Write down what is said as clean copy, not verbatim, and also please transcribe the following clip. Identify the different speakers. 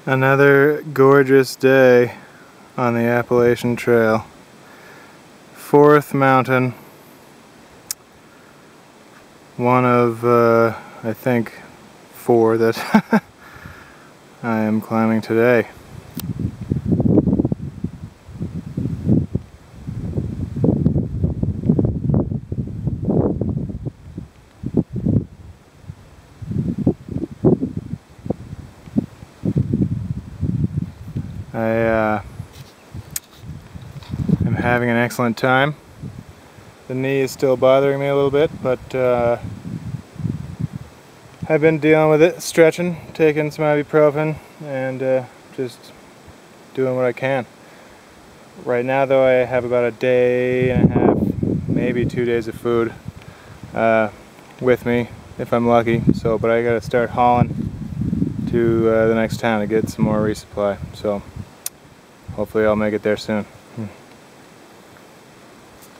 Speaker 1: Another gorgeous day on the Appalachian Trail. Fourth mountain. One of, I think, 4 that I am climbing today. I am having an excellent time. The knee is still bothering me a little bit, but I've been dealing with it, stretching, taking some ibuprofen, and just doing what I can. Right now though, I have about a day and a half, maybe 2 days of food with me, if I'm lucky. But I gotta start hauling to the next town to get some more resupply. So hopefully I'll make it there soon.